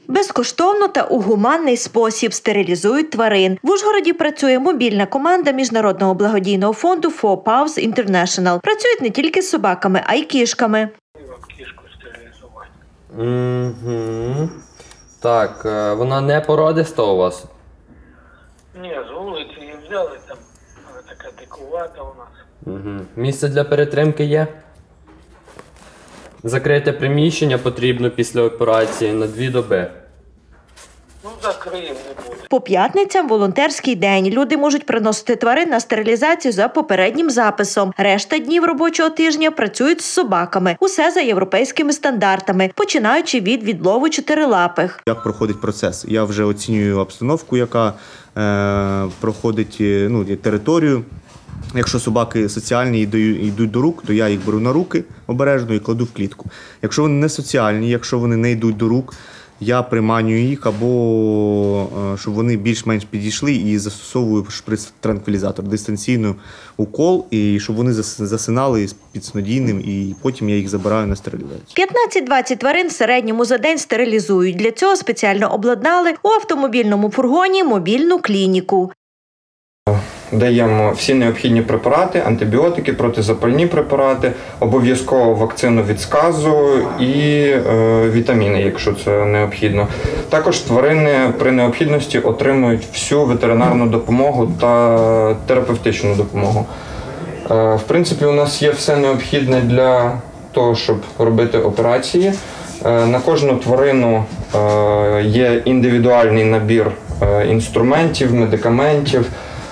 Безкоштовно та у гуманний спосіб стерилізують тварин. В Ужгороді працює мобільна команда Міжнародного благодійного фонду Four Paws International. Працюють не тільки з собаками, а й кішками. Кішку стерилізувати. Так, вона не породиста у вас? Ні, з вулиці її взяли, там вона така дикувата у нас. Місце для перетримки є? Закрите приміщення потрібно після операції на 2 доби. Ну, закриємо, не буде. По п'ятницям – волонтерський день. Люди можуть приносити тварин на стерилізацію за попереднім записом. Решта днів робочого тижня працюють з собаками. Усе за європейськими стандартами, починаючи від відлову чотирилапих. Як проходить процес? Я вже оцінюю обстановку, яка проходить, територію. Якщо собаки соціальні йдуть до рук, то я їх беру на руки обережно і кладу в клітку. Якщо вони не соціальні, якщо вони не йдуть до рук, я приманюю їх або щоб вони більш-менш підійшли і застосовую шприц-транквілізатор, дистанційно укол, і щоб вони засинали під снодійним, і потім я їх забираю на стерилізацію. 15-20 тварин в середньому за день стерилізують. Для цього спеціально обладнали у автомобільному фургоні мобільну клініку. Даємо всі необхідні препарати, антибіотики, протизапальні препарати, обов'язково вакцину від сказу і вітаміни, якщо це необхідно. Також тварини при необхідності отримують всю ветеринарну допомогу та терапевтичну допомогу. В принципі, у нас є все необхідне для того, щоб робити операції. На кожну тварину є індивідуальний набір інструментів, медикаментів,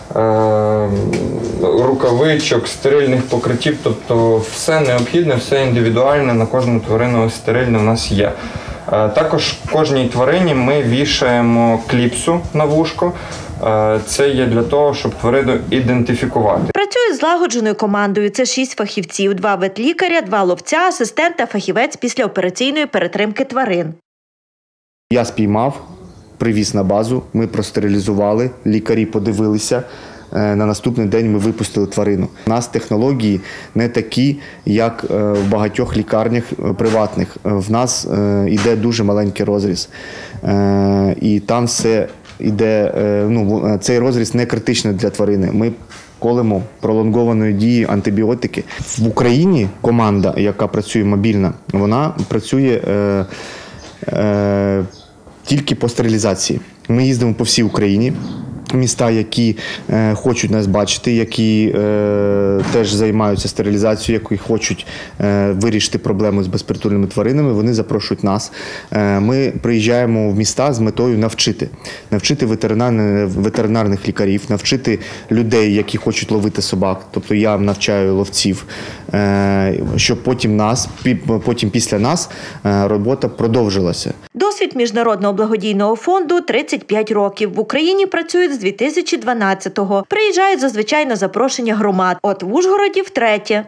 рукавичок, стерильних покриттів, тобто все необхідне, все індивідуальне, на кожну тварину стерильне в нас є. Також кожній тварині ми вішаємо кліпсу на вушко. Це є для того, щоб тварину ідентифікувати. Працюють злагодженою командою. Це 6 фахівців, 2 ветлікаря, 2 ловця, асистент та фахівець післяопераційної перетримки тварин. Я спіймав, привіз на базу, ми простерилізували, лікарі подивилися. На наступний день ми випустили тварину. У нас технології не такі, як в багатьох лікарнях приватних. В нас йде дуже маленький розріз. І там все йде, цей розріз не критичний для тварини. Ми колемо пролонгованої дії антибіотики. В Україні команда, яка працює мобільна, вона працює тільки по стерилізації. Ми їздимо по всій Україні. Міста, які хочуть нас бачити, які теж займаються стерилізацією, які хочуть вирішити проблему з безпритульними тваринами, вони запрошують нас. Ми приїжджаємо в міста з метою навчити ветеринарних лікарів, навчити людей, які хочуть ловити собак, тобто я навчаю ловців, щоб потім після нас робота продовжилася. Досвід Міжнародного благодійного фонду – 35 років. В Україні працюють з 2012-го. Приїжджають зазвичай на запрошення громад. От в Ужгороді втретє.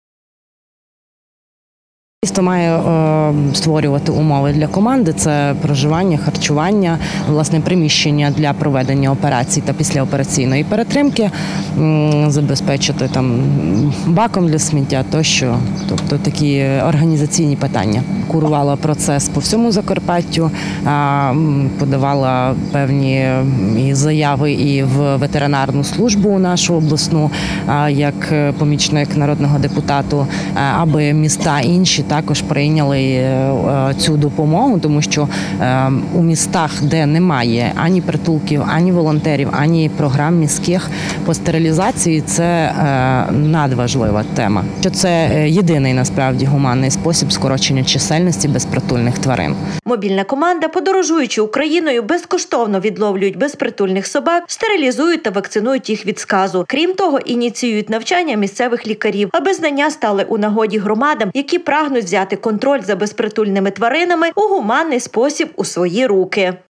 Місто має створювати умови для команди – це проживання, харчування, власне, приміщення для проведення операцій та післяопераційної перетримки, забезпечити там баком для сміття тощо, тобто такі організаційні питання. Курувала процес по всьому Закарпаттю, подавала певні заяви і в ветеринарну службу нашу обласну, як помічник народного депутату, аби міста інші також прийняли цю допомогу, тому що у містах, де немає ані притулків, ані волонтерів, ані програм міських по стерилізації, це надважлива тема. Це єдиний, насправді, гуманний спосіб скорочення чисельності безпритульних тварин. Мобільна команда, подорожуючи Україною, безкоштовно відловлюють безпритульних собак, стерилізують та вакцинують їх від сказу. Крім того, ініціюють навчання місцевих лікарів, аби знання стали у нагоді громадам, які прагнуть взяти контроль за безпритульними тваринами у гуманний спосіб у свої руки.